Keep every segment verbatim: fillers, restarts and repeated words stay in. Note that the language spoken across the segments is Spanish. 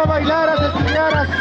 a bailar, a estudiar, a...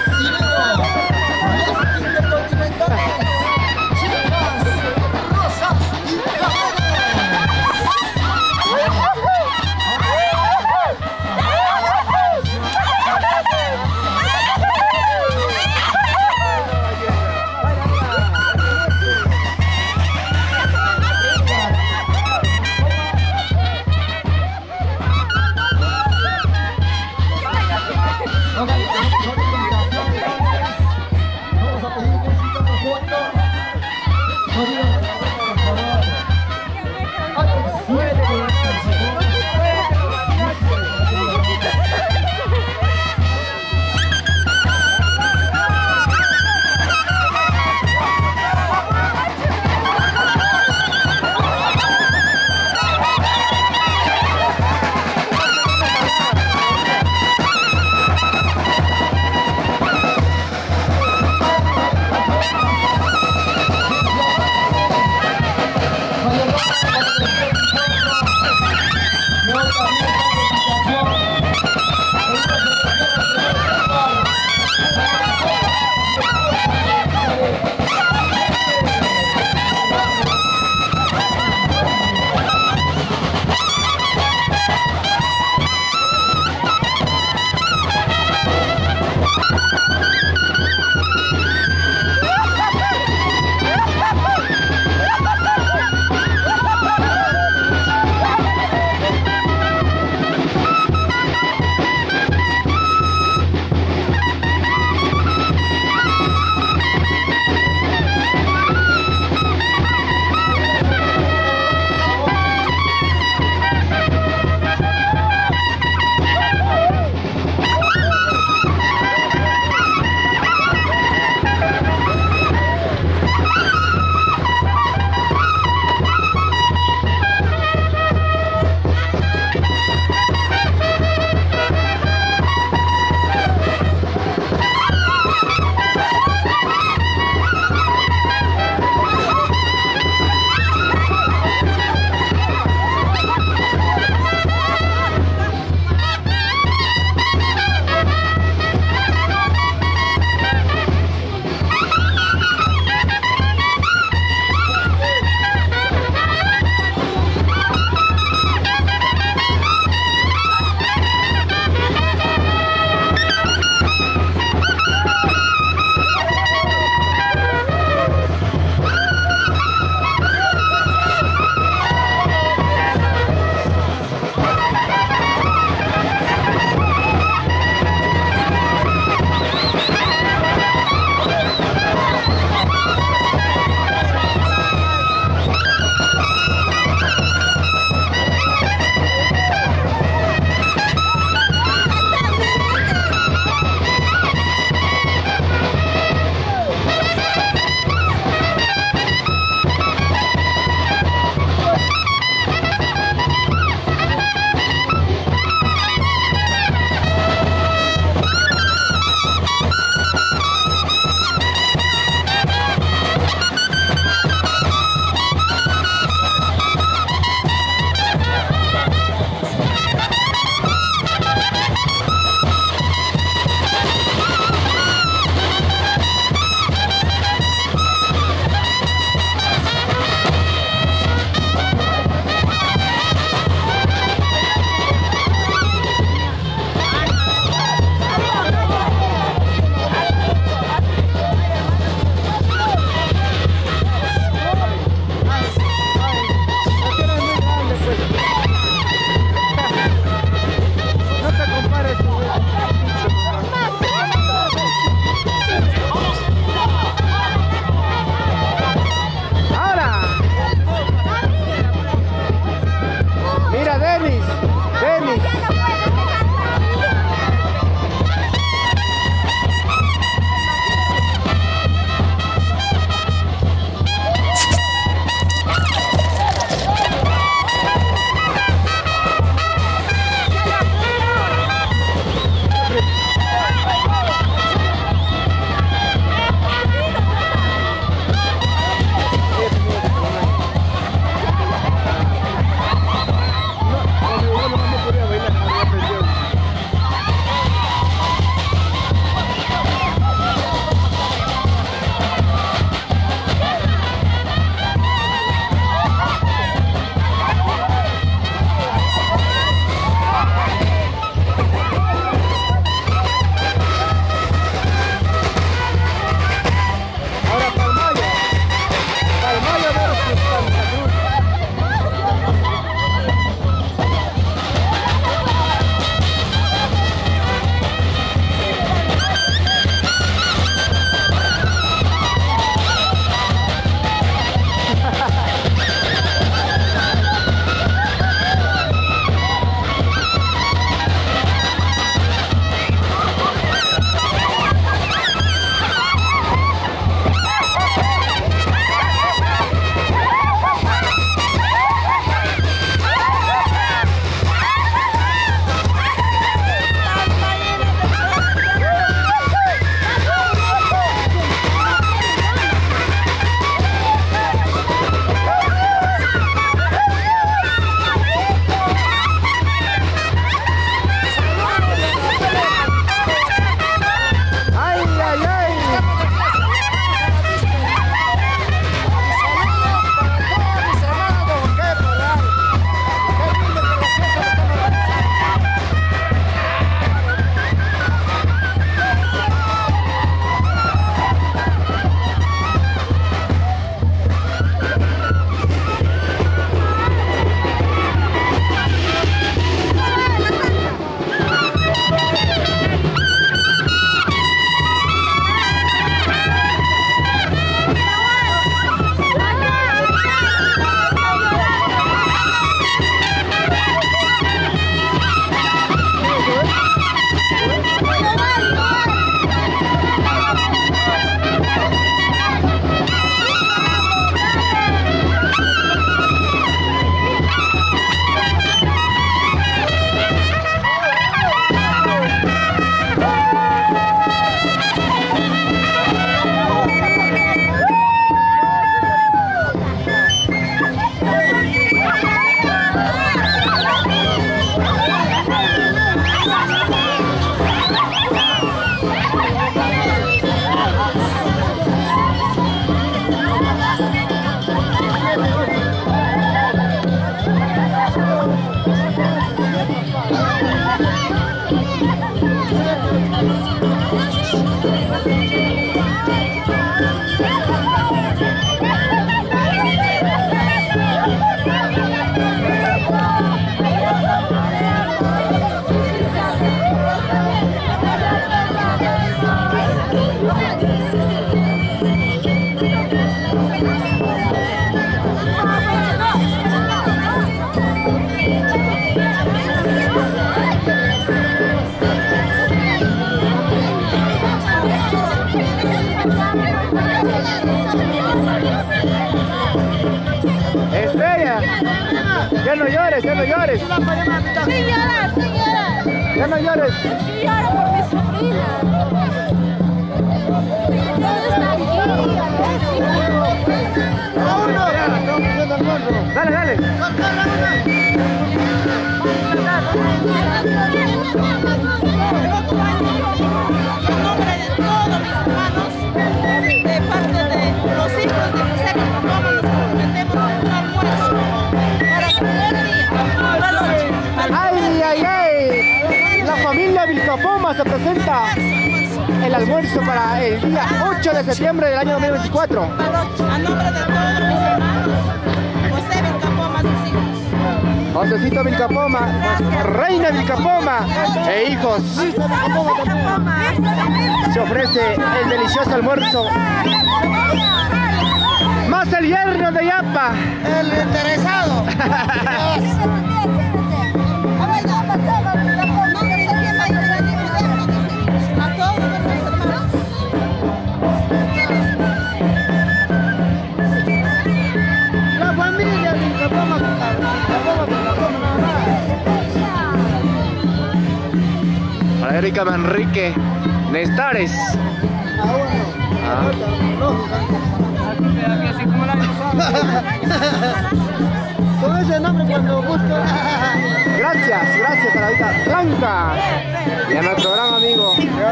Estrella, ya no llores, ya no llores. Sí llorar, sí llorar. Ya no llores. Sí lloro por mi sobrina. Todo está aquí. Dale, dale. En nombre de todos mis hermanos, de parte de los hijos de José Vilcapoma, nos comprometemos en un almuerzo para poder ir a la noche. ¡Ay, ay, ay! La familia Vilcapoma se presenta el almuerzo para el día ocho de septiembre del año dos mil veinticuatro. A nombre de todos mis hermanos, José Vilcapoma, sus hijos. Josecito Vilcapoma, Reina Vilcapoma e hijos. Se ofrece el delicioso almuerzo. Más el yerno de Yapa. El interesado. A todos nuestros hermanos. La familia Vilcapoma, Vilcapoma, Vilcapoma, nada más. Para Erika Manrique Nestares. Ah. Con ese nombre cuando busco. Gracias, gracias a la vida Blanca y a nuestro gran amigo.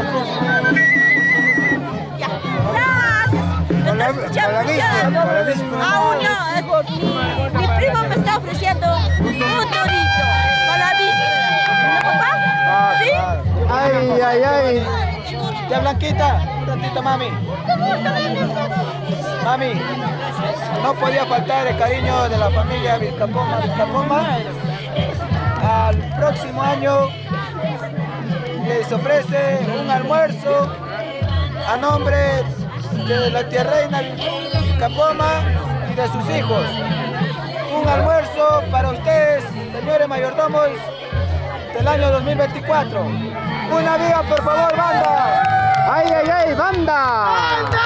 Ya, gracias. ¿Me estás escuchando? Aún no, es por mi, mi primo me está ofreciendo un torito para la víspera. ¿No, papá? ¿Sí? Ay, ay, ay. Ya, Blanquita, un ratito, mami. Mami, no podía faltar el cariño de la familia Vilcapoma, Vilcapoma. Al próximo año les ofrece un almuerzo a nombre de la tía Reina Vilcapoma y de sus hijos. Un almuerzo para ustedes, señores mayordomos, del año dos mil veinticuatro. Una viva, por favor, banda. Ay, ay, ay, banda. ¡Banda!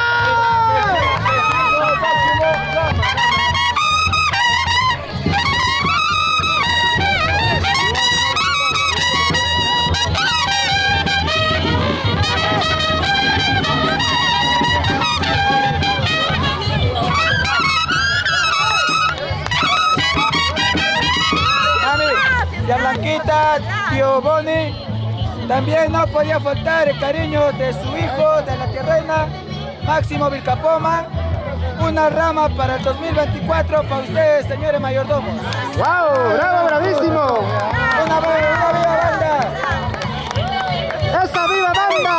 Tía Blanquita, tío Boni, también no podía faltar el cariño de su hijo, de la tía Reina, Máximo Vilcapoma. Una rama para el dos mil veinticuatro para ustedes, señores mayordomos. ¡Wow! ¡Bravo, bravísimo! ¡Una, una viva banda! ¡Esa viva banda!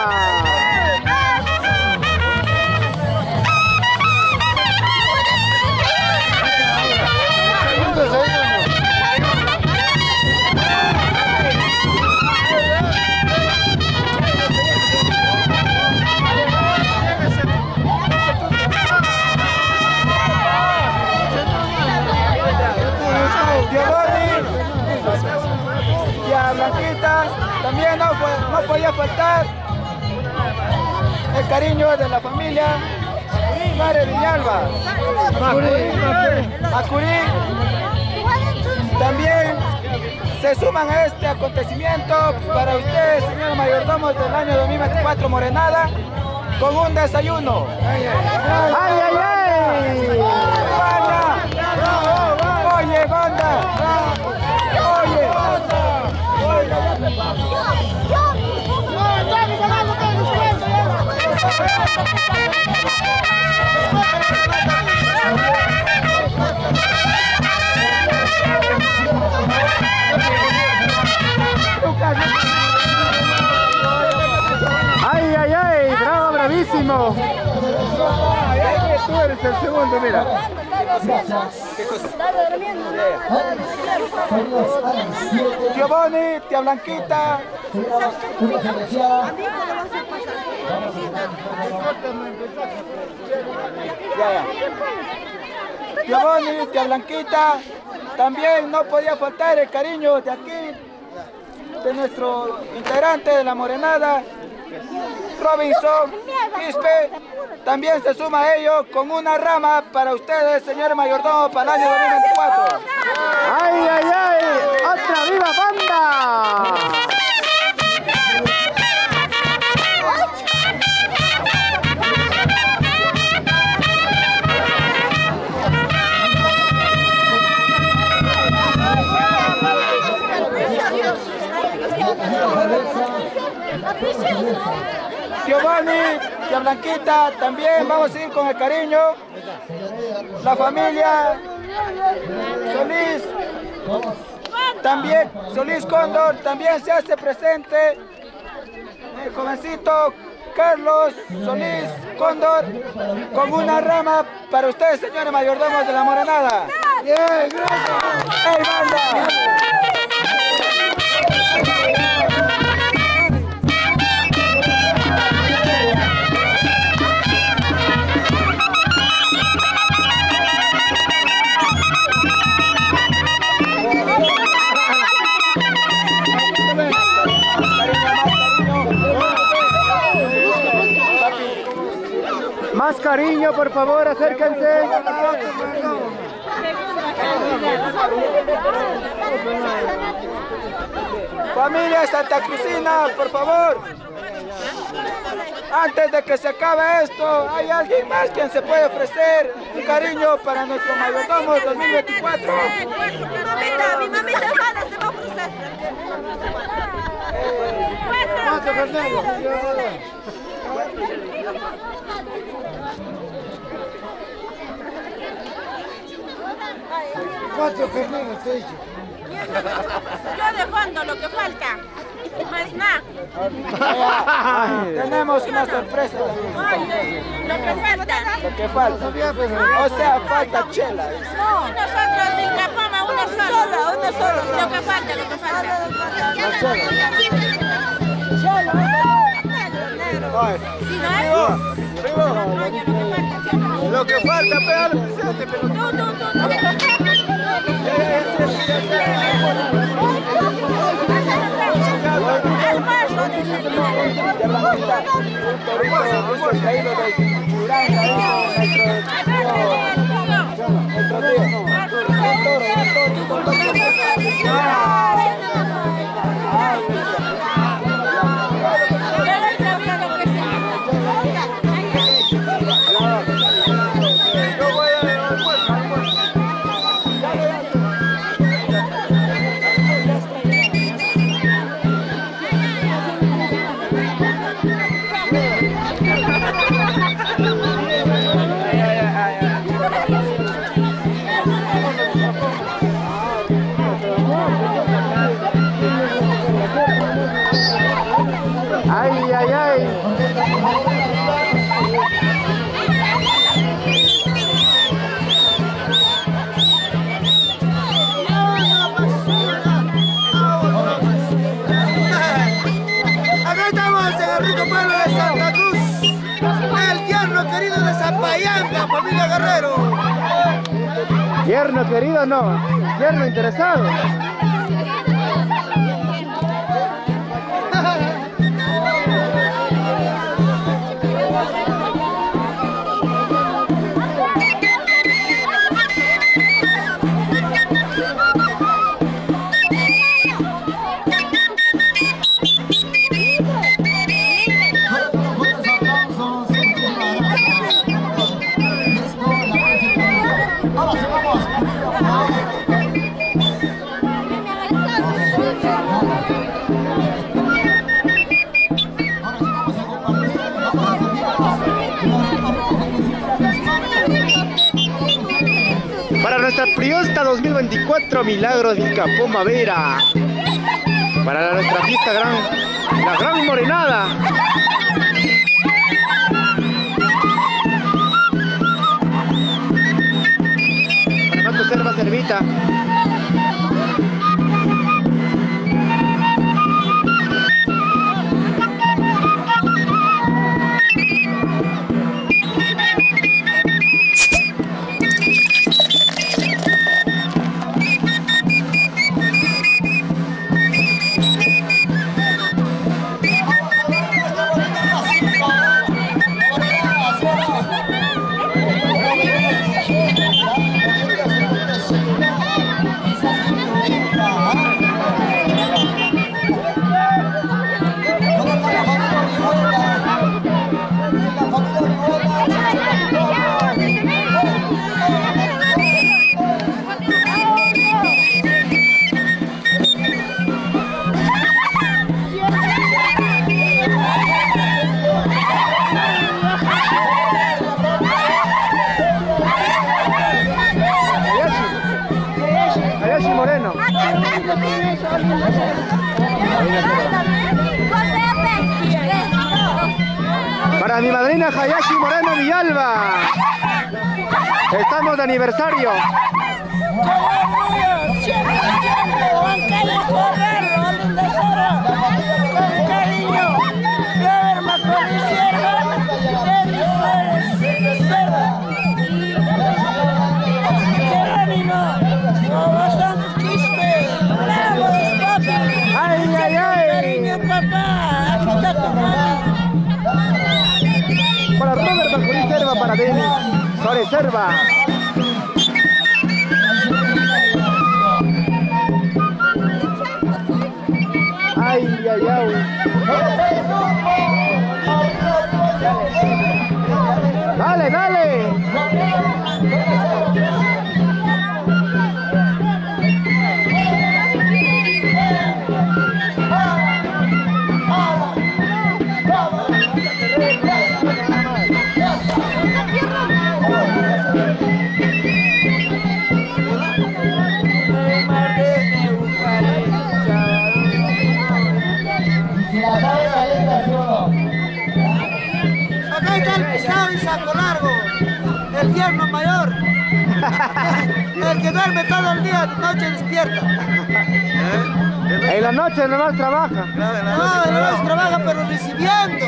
Tía Blanquita, también no, no podía faltar el cariño de la familia Madre Villalba, Macurí. También se suman a este acontecimiento para ustedes, señores mayordomos del año dos mil veinticuatro Morenada, con un desayuno. ¡Ay, ay, ay! ¡Banda! ¡Oye, banda! ¡Oye! tú eres el segundo, mira. ¿Qué cosa? Tío Boni, tía Blanquita. Ya, ya. Tío Boni, tía Blanquita. También no podía faltar el cariño de aquí, de nuestro integrante de la Morenada, Robinson Quispe. También se suma a ello con una rama para ustedes, señores mayordomos, para el año dos mil veinticuatro. ¡Ay, ay, ay! ¡Otra viva banda! Tío Boni, tía Blanquita, también vamos a ir con el cariño. La familia Solís, también Solís Cóndor, también se hace presente. El jovencito Carlos Solís Cóndor, con una rama para ustedes, señores mayordomos de la Morenada. Bien, gracias. ¡Ey, banda! Más cariño, por favor, acérquense. Familia Santa Crucina, por favor. Antes de que se acabe esto, ¿hay alguien más quien se puede ofrecer un cariño para nuestro mayordomo dos mil veinticuatro? Mi mamita, mi mamita Juana se va a ofrecer. ¿Cuántos Fernández te he dicho? Yo de fondo, lo que falta. Más nada. Tenemos una sorpresa. Lo que falta. Lo que falta. O sea, falta chela. No, nosotros de Capama, una sola. Una sola, Lo que falta, lo que falta. Si no es, Lo que falta, pero no, no, no, no. Almuerzo, dice el Ay, ay, ay. Acá estamos en el rico pueblo de Santa Cruz, el tierno querido de Zapayanga, familia Guerrero. Yerno querido, no. Yerno interesado. Para nuestra Priosta dos mil veinticuatro, Milagros Vilcapoma Vera. Para nuestra fiesta gran, la Gran Morenada. reservita. Hayashi Moreno. Para mi madrina Hayashi Moreno Villalba. Estamos de aniversario. Con cariño, Ay, ay, ay. cariño, papá. Aquí está tu mami. Para Robert Balcorí Serva, para Denis Sore Serva. Ay, ay, ay. Dale, dale. Acá está el pisado y saco largo, el yerno mayor, el que duerme todo el día, de noche despierta. En la noche nomás trabaja. No, en la noche trabaja pero recibiendo.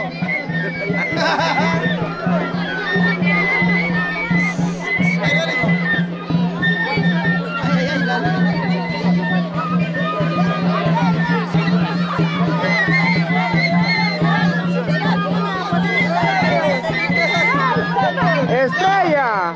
Estrella.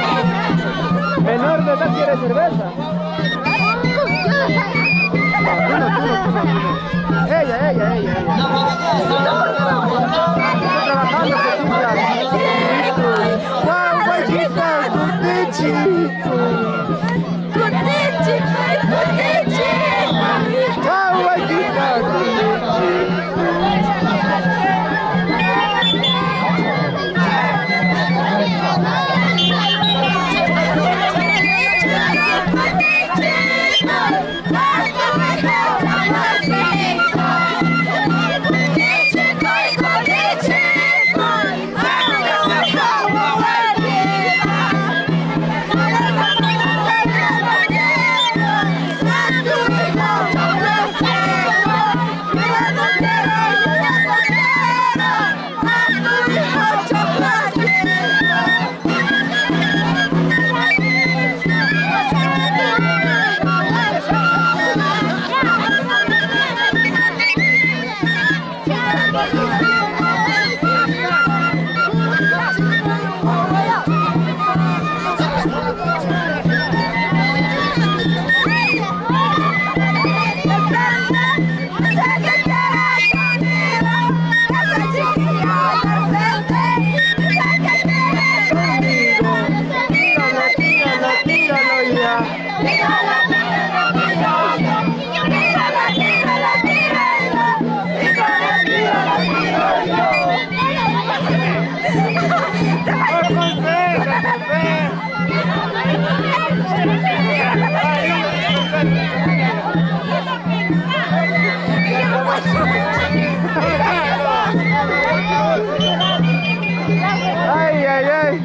Menor de edad quiere cerveza. Ella, ella, ella, ella. Trabajando, ¡guau, guayita! ¡Cutichi! ¡Cutichi! ¡Cutichi! ¡Guau, guayita! ¡Cutichi! Ay, ay, ay.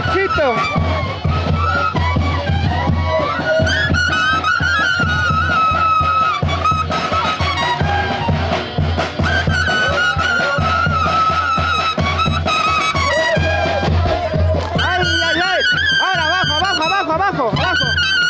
Maxito. Ay, ay, ay. Ahora abajo, abajo, abajo, abajo, abajo.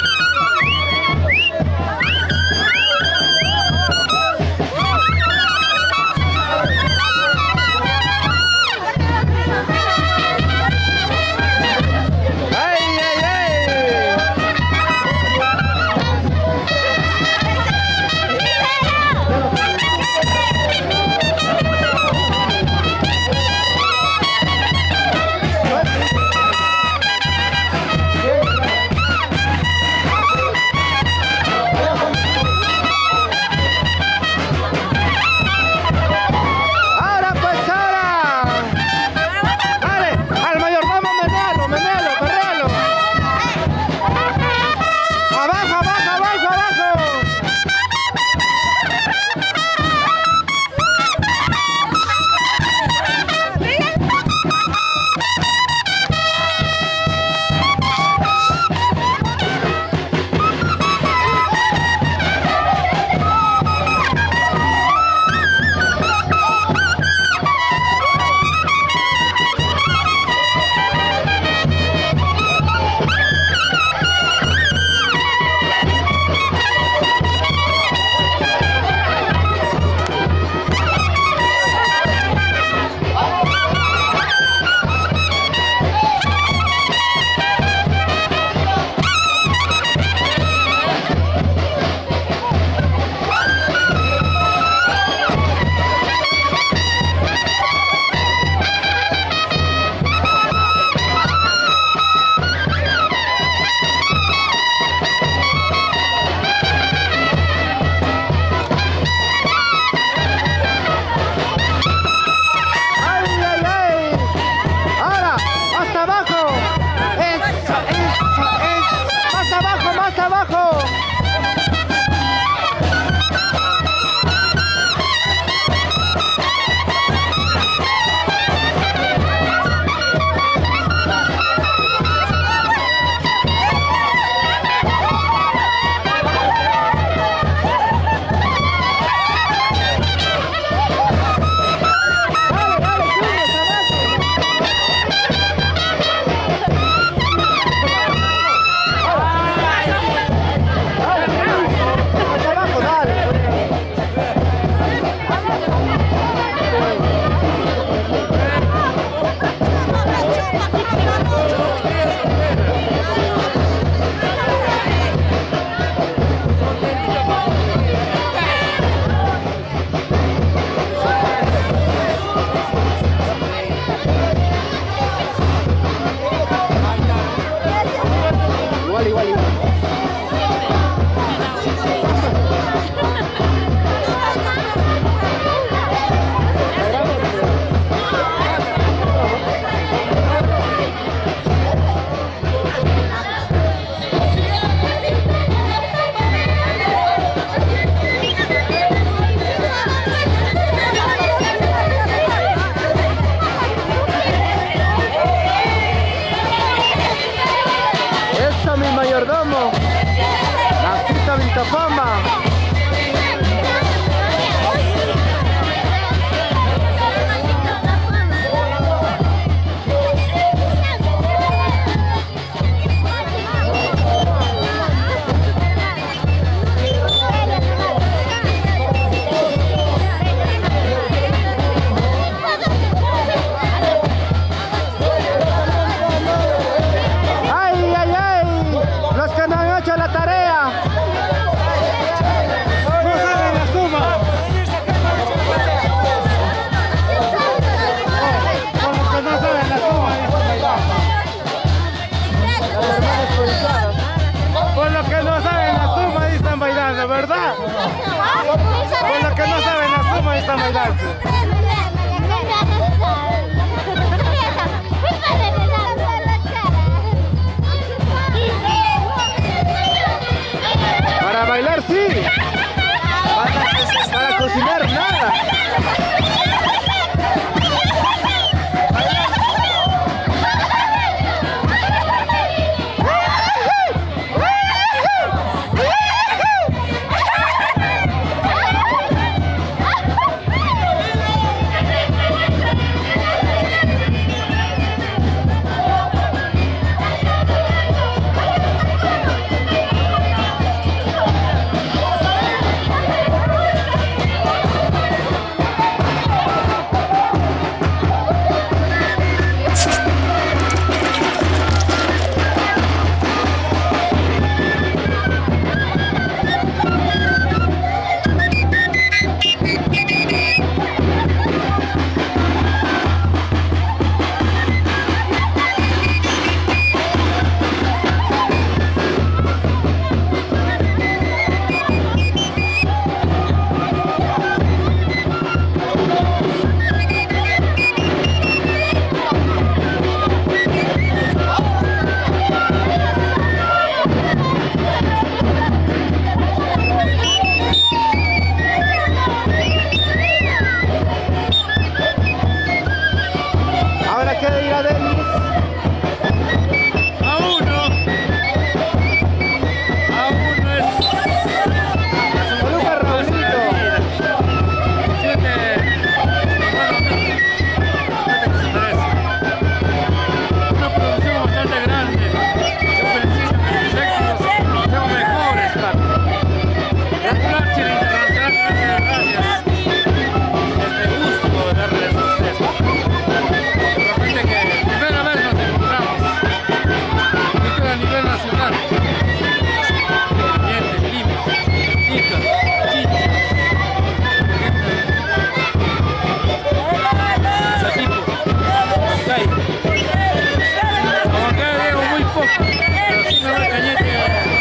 mayordomo, Maxito Vilcapoma. ¿Verdad? Con los que no saben la suma están bailando. Para bailar sí. Para, para cocinar nada. qué dirá Denis. Aún no. Aún no es. Saludos, Raulito. Siente. Una producción bastante grande. Yo felicito que los éxitos sean mejores, papi. El Fletcher Internacional, gracias, gracias. Es de gusto darles suceso. Repite que primera vez nos encontramos. Esto es a nivel nacional. Dientes, Lima, Ica, Chicha, Satipo, Cay. Como acá veo muy poco, pero sí me va el cañete.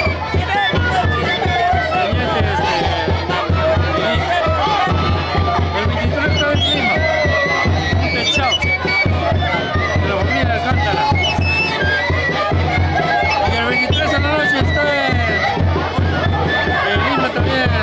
Cañete este. El veintitrés está en Lima. Chao. De la familia de Alcántara. Y el veintitrés de la noche estoy en Lima también. Este,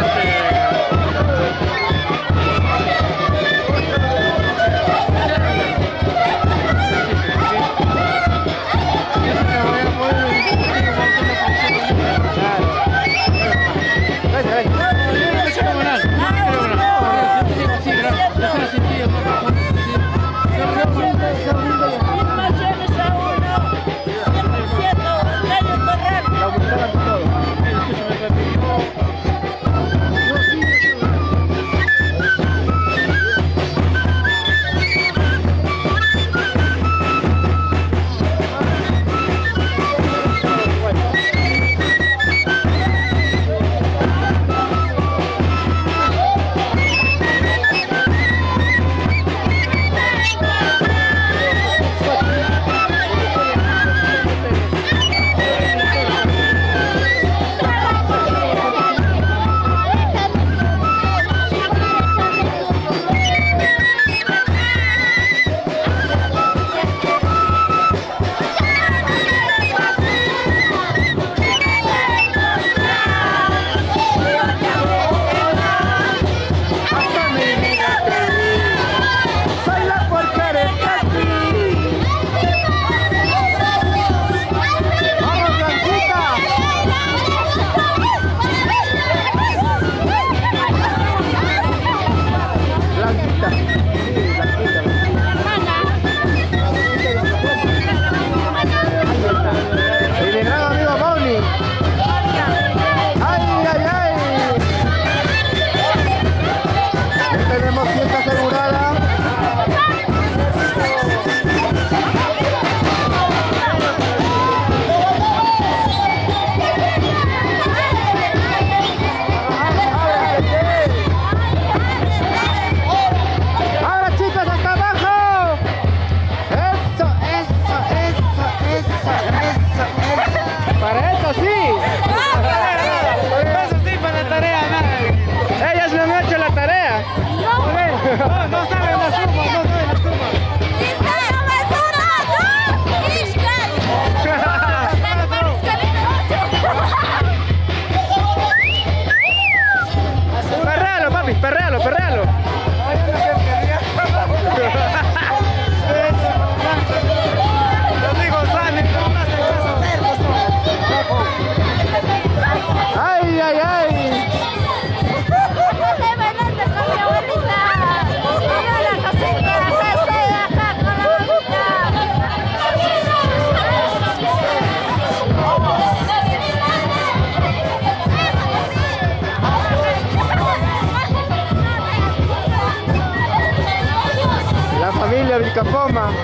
Vilcapoma.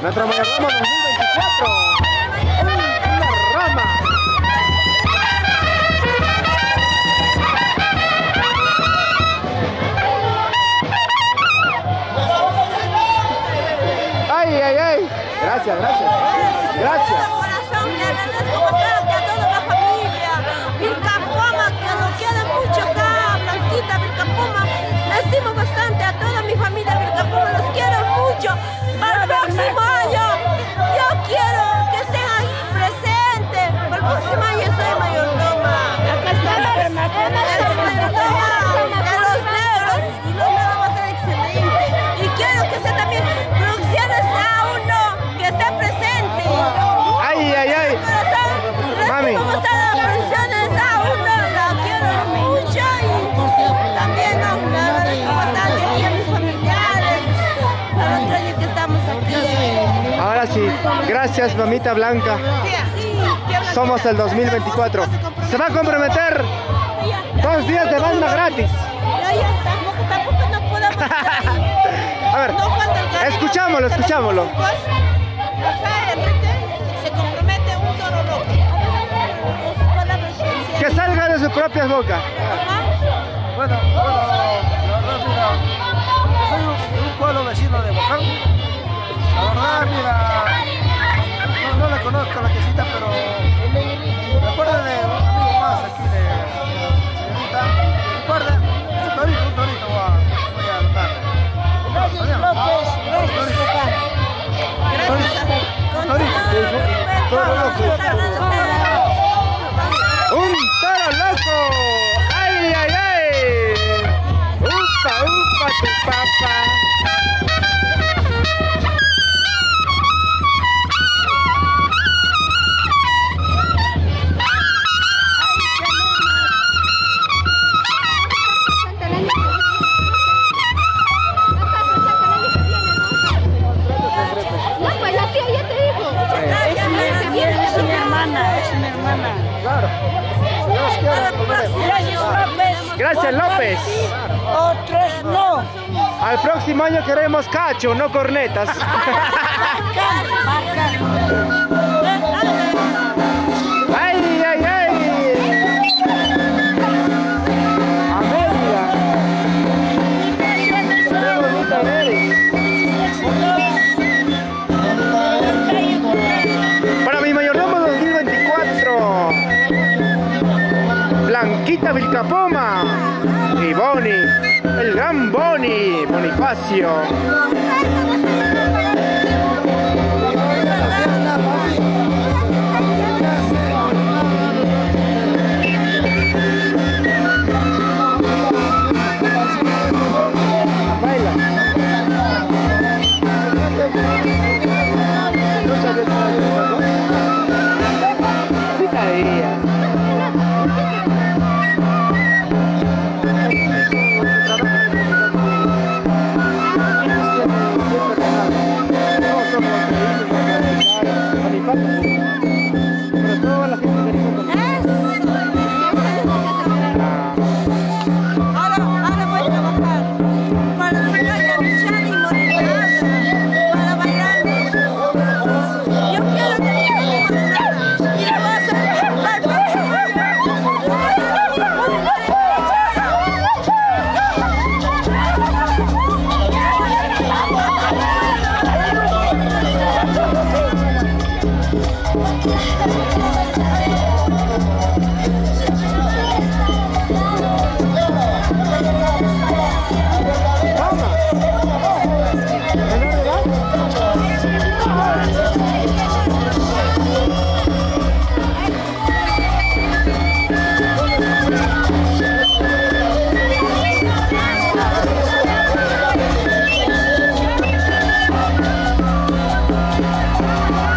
Nuestro mayordomo dos mil veinticuatro. Una rama. Ay, ay, ay. Gracias, gracias. Gracias. Corazón, le agradezco bastante a toda la familia. Vilcapoma, que lo quieren mucho acá. Blanquita, Vilcapoma. Estimo bastante a toda mi familia Vilcapoma. Los quiero mucho. Para el próximo año, yo quiero que estén ahí presentes. Para el próximo año soy mayordoma. Acá está la mayordoma de los negros. Y los negros va a ser excelente. Y quiero que sea también producciones A uno, que esté presente. Ay, ay, ay. Mami. ¿Cómo están las producciones A uno? La quiero mucho y también no, la agradezco bastante aquí a mis familiares. Para otro año que estamos aquí. Ahora sí, gracias mamita Blanca. Somos el dos mil veinticuatro. Se va a comprometer dos días de banda gratis. Ya, ya, tampoco, tampoco no podemos estar ahí. A ver, No falta el cariño. escuchámoslo, escuchámoslo. Acá Enrique se compromete un toro loco. Sus palabras especiales. Que salga de sus propias bocas. Ajá. Bueno, bueno, la verdad, mira, yo soy un, un pueblo vecino de Boján. La verdad, mira, no, no le conozco a la quesita, pero me acuerdo de un amigo más aquí de la señorita. Recuerda, un torito, un torito voy a, voy a anotar. Gracias, López. Gracias, papá. Gracias. Con todo respeto, vamos a agradecer. ¡Un toro loco! ¡Ay, ay, ay! ¡Upa, upa, tu papá! No, pues la tía ya te dijo. Gracias, es mi hermana, es mi hermana. Claro. Gracias, López. Gracias, López. Otros no. Al próximo año queremos cacho, no cornetas. ¡Ay, ay, ay! Amelia. Qué bonita eres. Para mi mayordomo dos mil veinticuatro. Blanquita Vilcapoma. Y Boni, el gran Boni, Bonifacio. Baila. No sabes nada. Sí sabía. Pero toda la gente venimos con Ahora, ahora voy a trabajar para sacar a Michelle y Morenada, para bailar. Yo quiero que Michelle y Morenada, y le voy a hacer para el próximo año.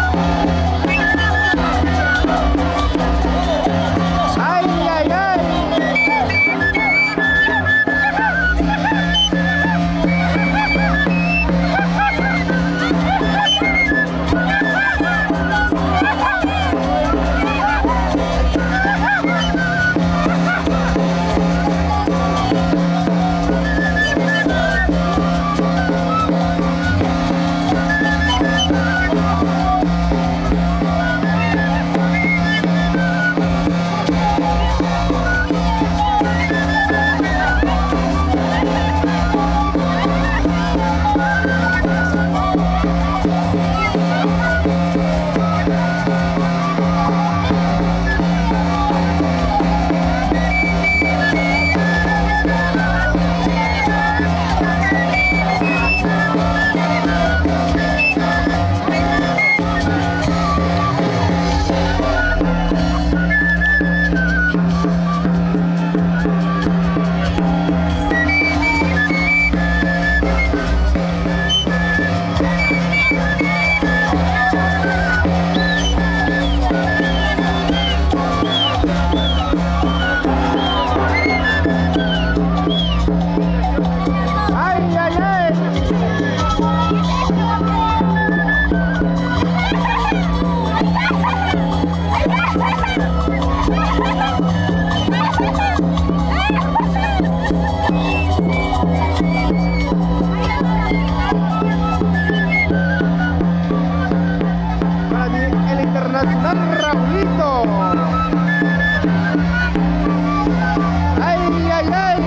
¡ay, ay, ay! está Raulito. Ay, ay, ay.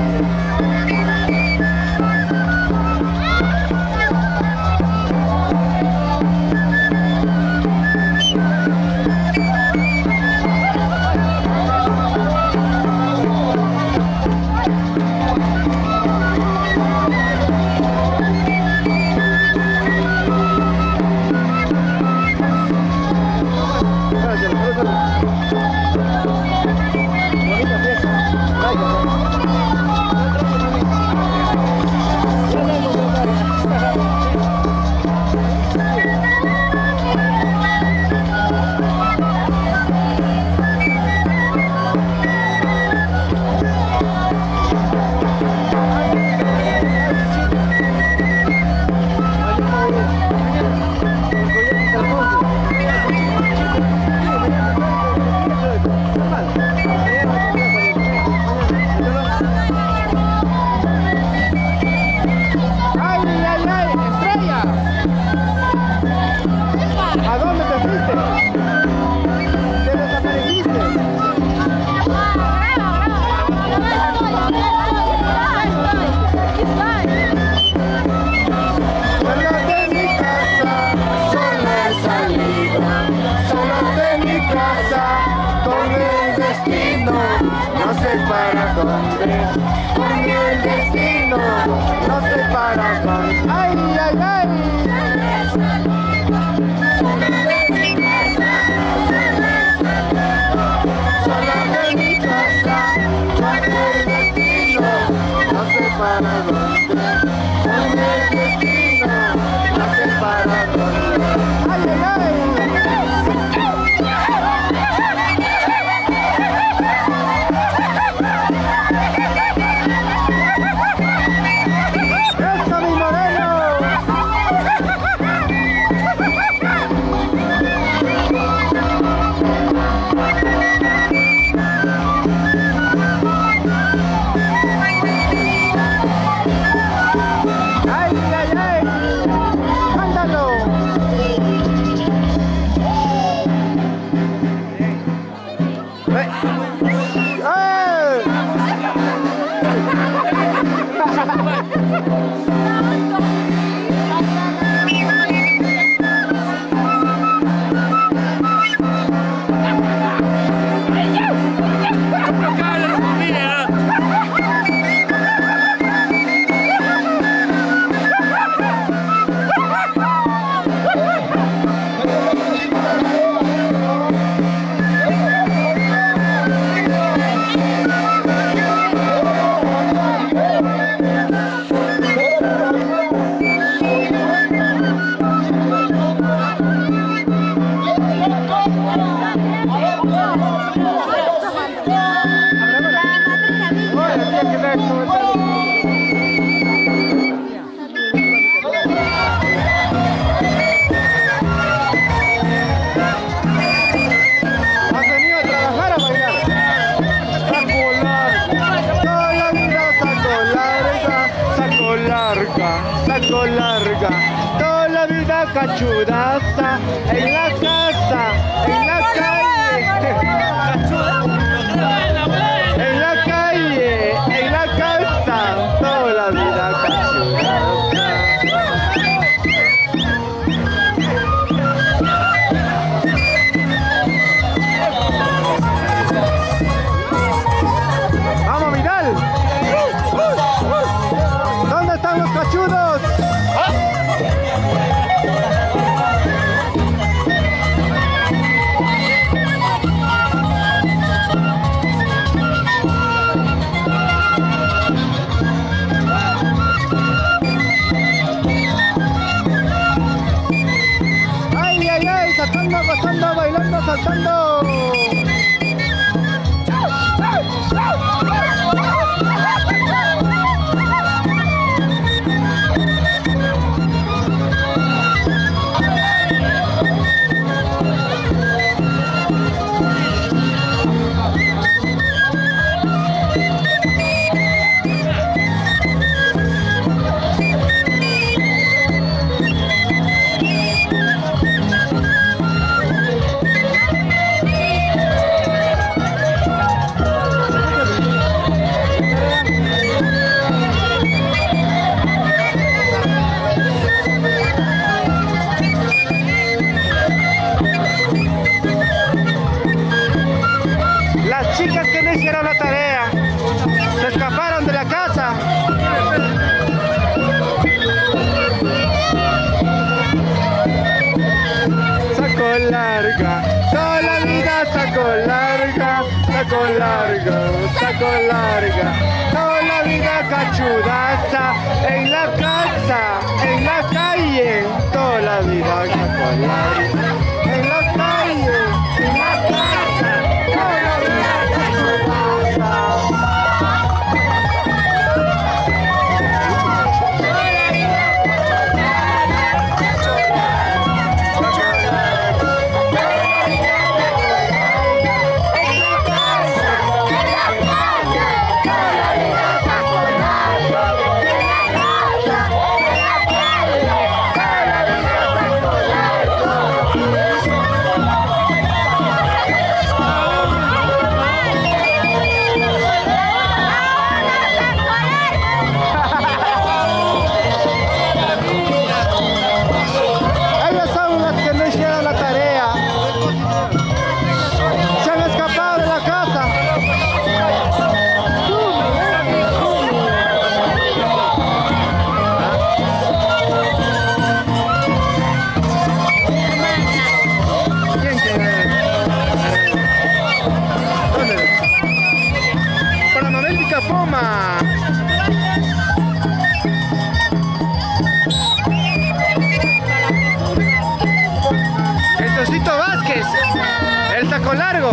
Para dónde, con el destino, no sé para dónde. Ay, ay, ay. Solo de mi casa, con el destino, no sé para dónde. Con el destino, no sé para dónde. Ay, ay, ay. Saco larga, toda la vida cachudaza, en la casa, en la calle, en la calle, en la casa, toda la vida cachudaza. ¡Vamos, Vidal! ¿Dónde están los cachudos? ¡Ay, ay, ay! Saltando, gozando, bailando, saltando. chicas que no hicieron la tarea. Se escaparon de la casa. Saco larga, toda la vida saco larga, saco larga, saco larga, toda la vida cachudaza, en la casa, en la calle, toda la vida saco larga, en la calle, en la casa, toda la vida cachudaza. Jesucito Vázquez, el saco largo.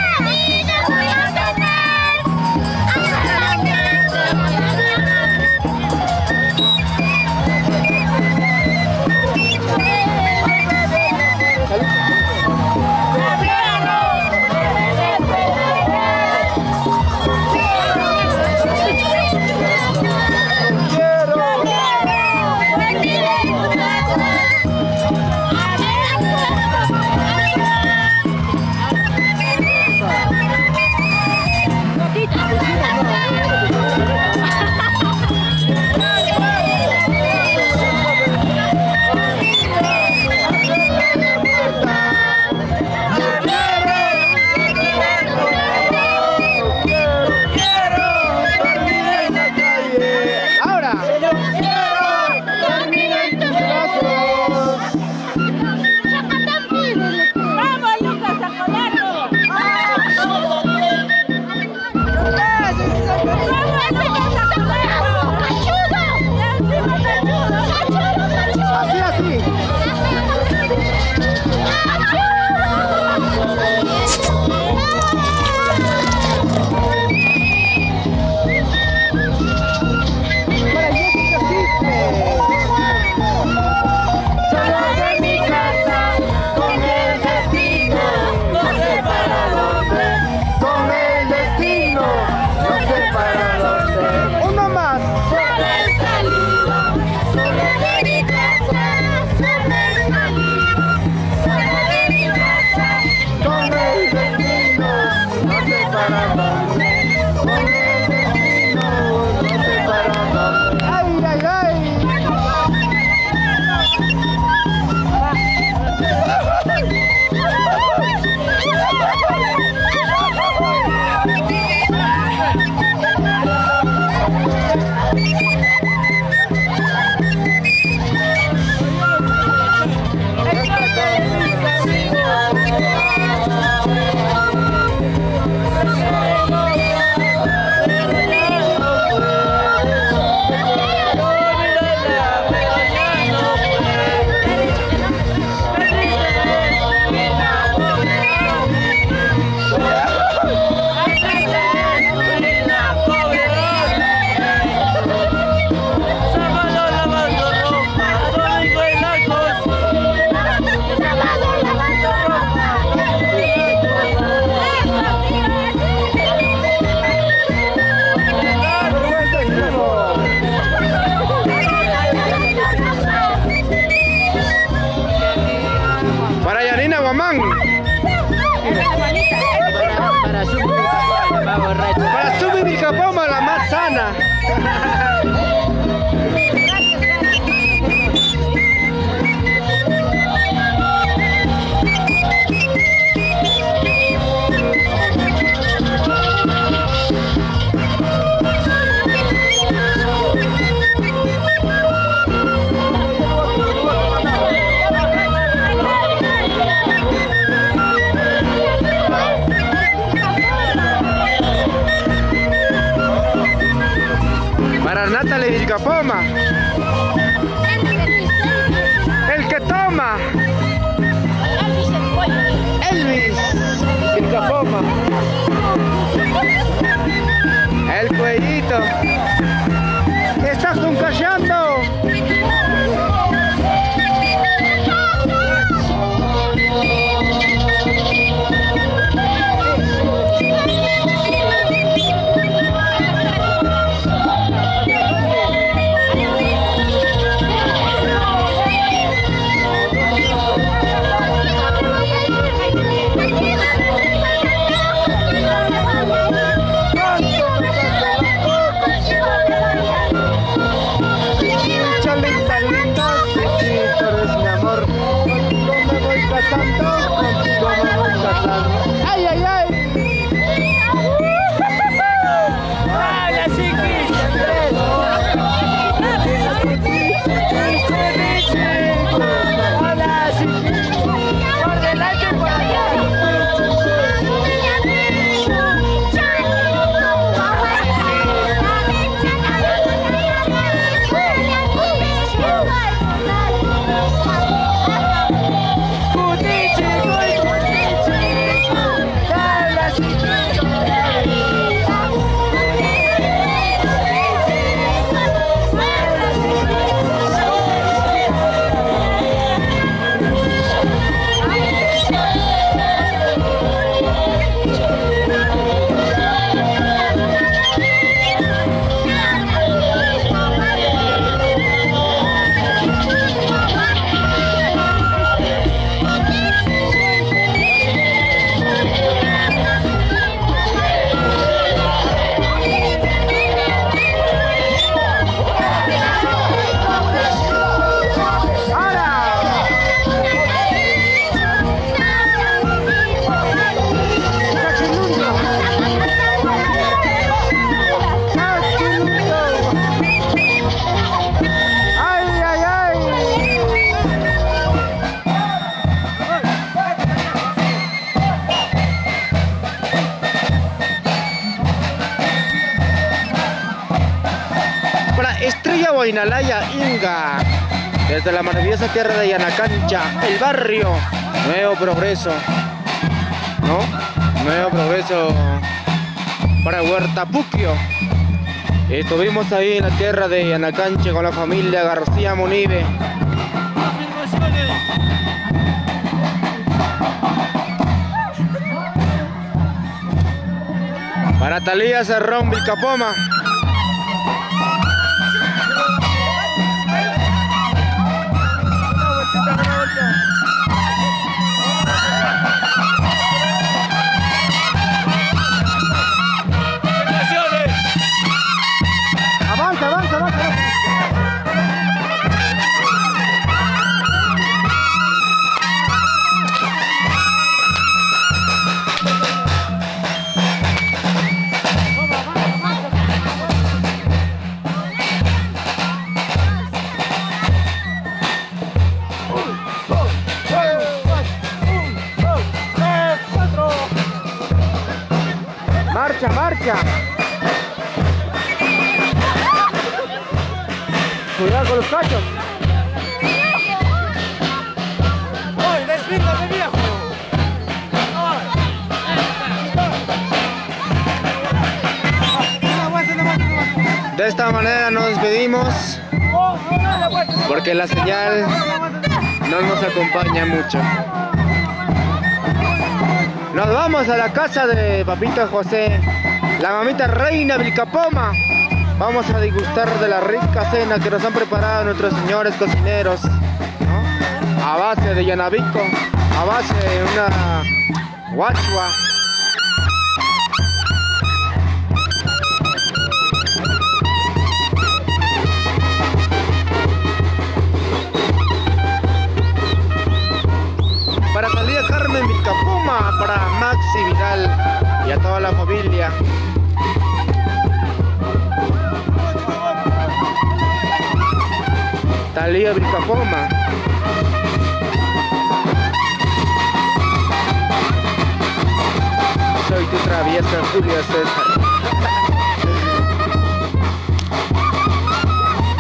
Para subir Vilcapoma, la más sana. Vilcapoma. El que toma. Elvis Vilcapoma. El cuellito. Estás concallando. Ay, ay, ay. ¡Hola, chiquis! ¡Hola, chiquis! Por delante y por allá. Estrella Huaynalaya Inga, desde la maravillosa tierra de Yanacancha, el barrio Nuevo Progreso, ¿no? Nuevo Progreso para Huertapuquio. Estuvimos ahí en la tierra de Yanacancha con la familia García Monive. Para Talía Cerrón Vilcapoma. Avanza, avanza, avanza. Marcha, marcha. Cuidado con los cachos. ¡Ay, desvíngate, viejo! De esta manera nos despedimos porque la señal no nos acompaña mucho. Nos vamos a la casa de Papito José, la mamita reina Vilcapoma. Vamos a degustar de la rica cena que nos han preparado nuestros señores cocineros, ¿no? A base de llanabico, a base de una guachua. Para Talía Carmen Vilcapoma, para Maxi Vidal y a toda la familia. Talía Vilcapoma. Soy tu traviesa Julio César.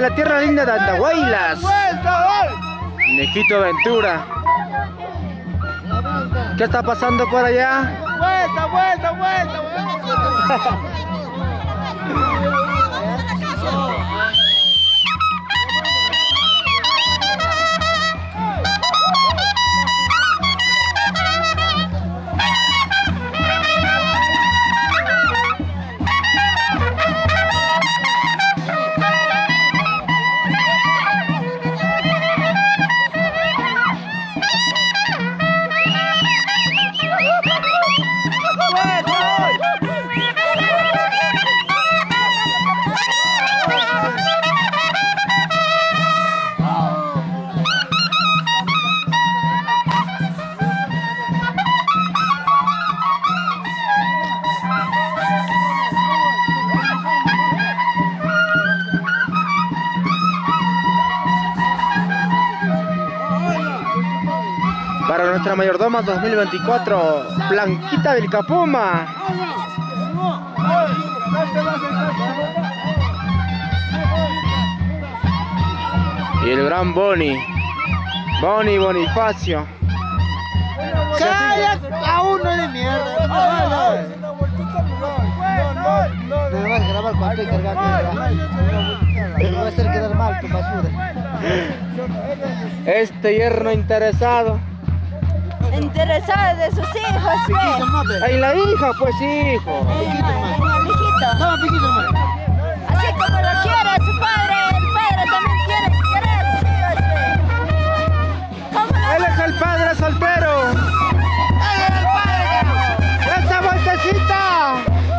la tierra linda de Andahuaylas. Niquito Ventura. ¿Qué está pasando por allá? Vuelta, vuelta, vuelta, vuelta. Para nuestra mayordoma dos mil veinticuatro, Blanquita Vilcapoma. Y el gran Boni, Boni Bonifacio. ¡Calla! A uno de mierda. Me vas a grabar cuando estoy cargando. Me va a hacer quedar mal tu basura. Este yerno interesado. Interesada de sus hijos, pues. Ahí la hija, pues hijo. En el hijito. No, piquito, hermano. Así como lo quiere su padre, el padre también tiene que querer a sus hijos, pues. ¿Cómo lo- Él es el padre soltero. Él es el padre. ¡Esa vueltecita!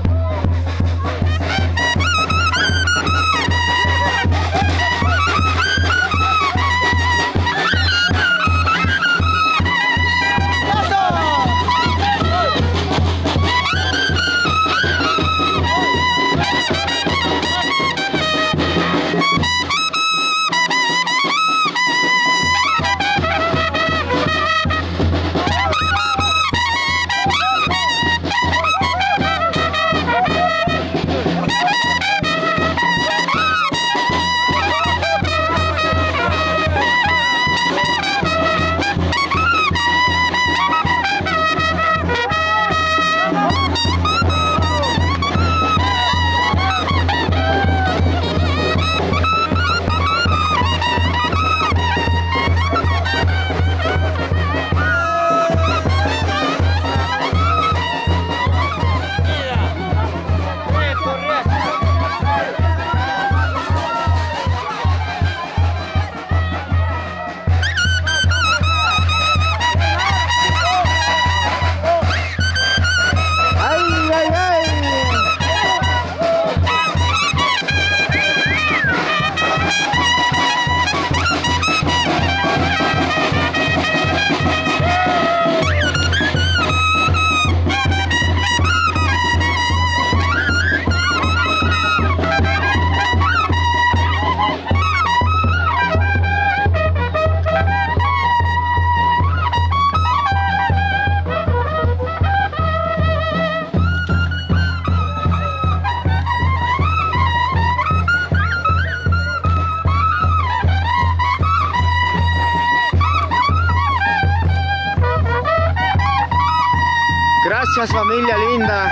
Gracias, familia linda.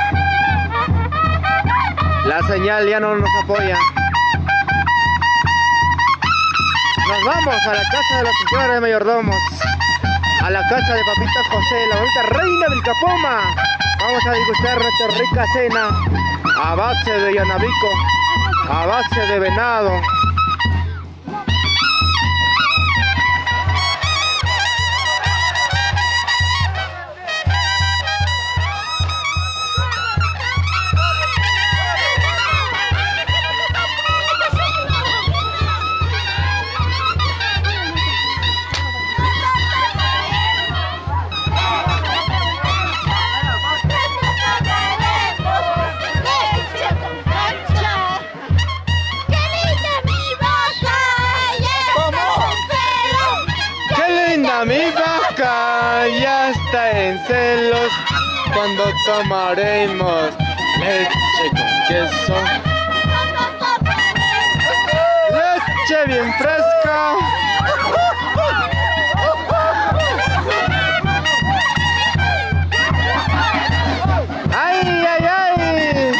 La señal ya no nos apoya. Nos vamos a la casa de la señora de mayordomos, a la casa de papita José, la bonita reina del Capoma. Vamos a degustar nuestra rica cena a base de llanabico, a base de venado. Mi vaca ya está en celos cuando tomaremos leche con queso. Leche aire bien fresco. ¡Ay, ay, ay!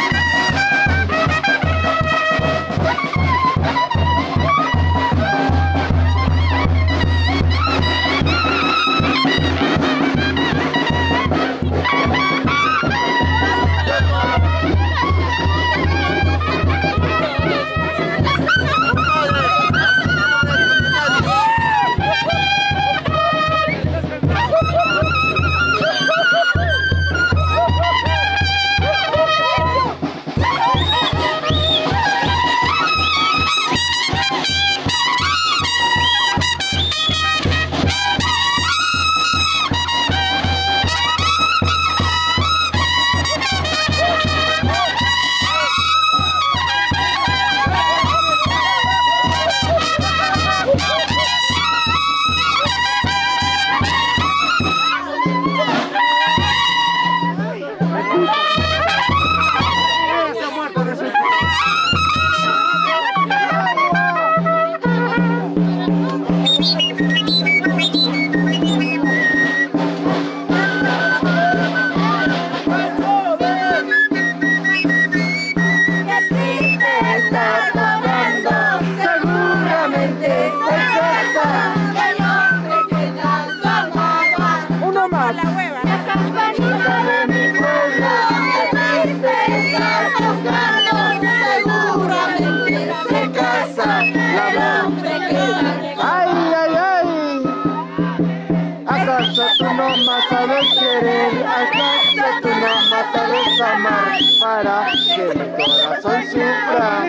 Para que mi corazón sufra.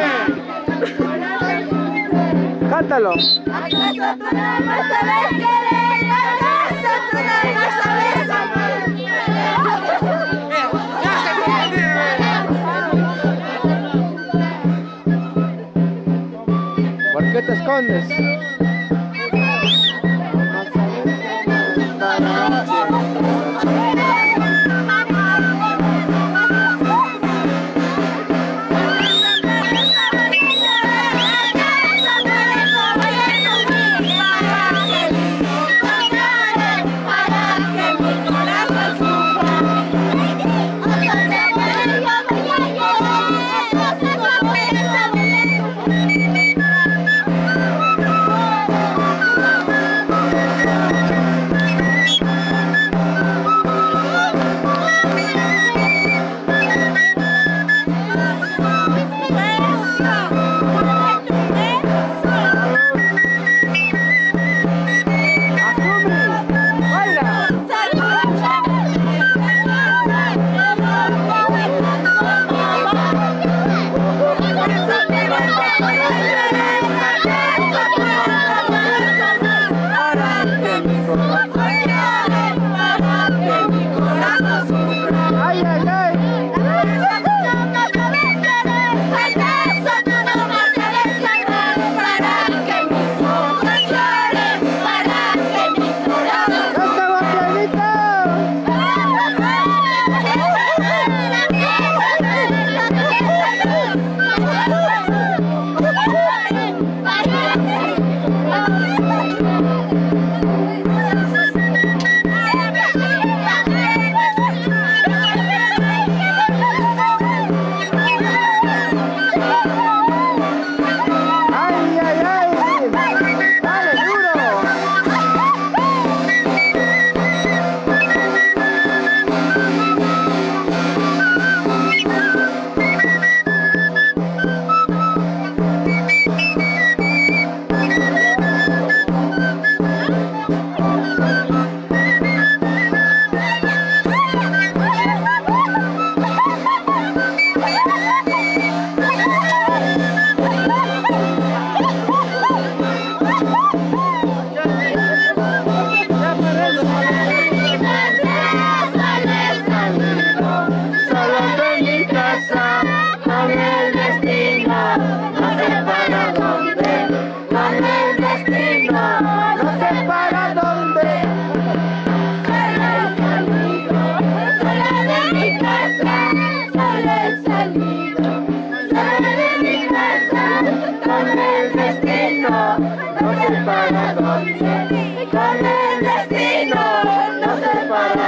Cántalo. ¿Acaso tú no me sabes querer? ¿Acaso tú no me sabes amar? ¿Por qué te escondes?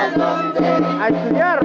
para dónde. A estudiar.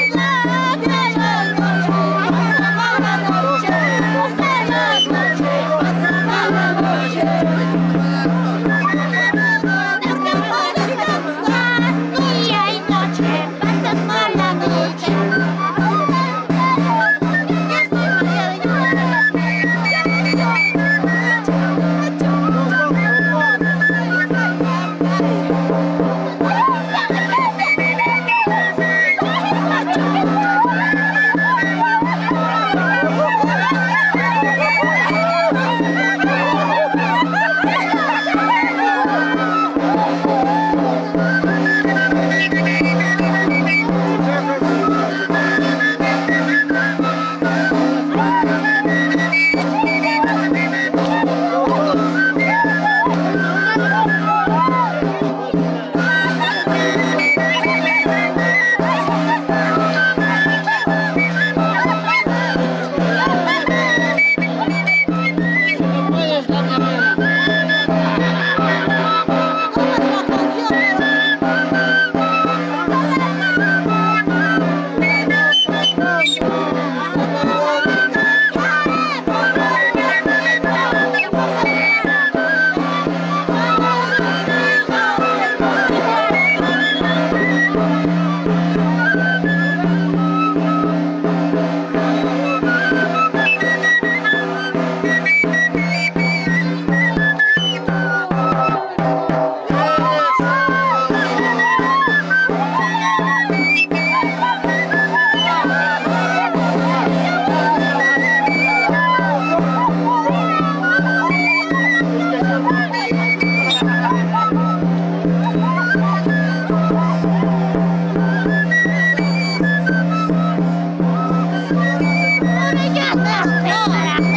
Noche, No.